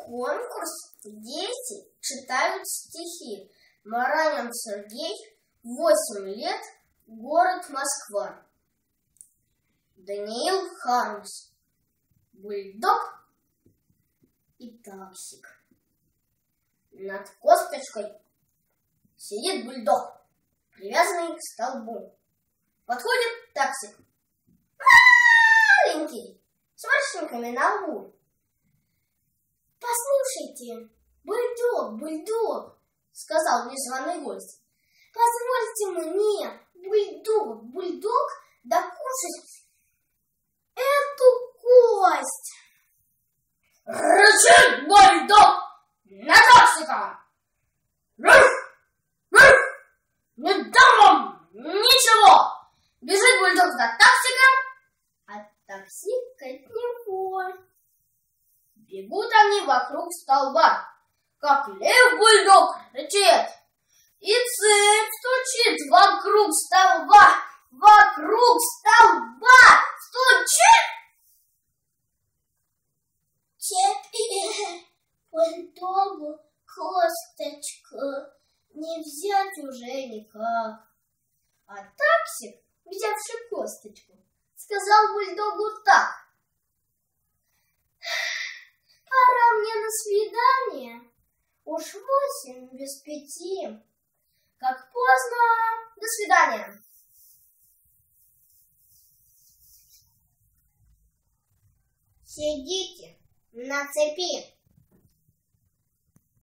конкурс. Дети читают стихи. Маранин Сергей, 8 лет, город Москва. Даниил Хармс, бульдог и таксик. Над косточкой сидит бульдог, привязанный к столбу. Подходит таксик, маленький, с морщинками на лбу. «Послушайте, бульдог, — сказал незваный гость, — позвольте мне, бульдог, докушать эту кость». Рычит бульдог на таксика. Не дам вам ничего. Бежит бульдог за таксиком, а таксик от него. Бегут они вокруг столба, как лев бульдог рычит, и цепь стучит вокруг столба стучит. Теперь бульдогу косточку не взять уже никак. А таксик, взявший косточку, сказал бульдогу так: «Пора мне на свидание, уж 8:45. Как поздно, до свидания». Сидите на цепи.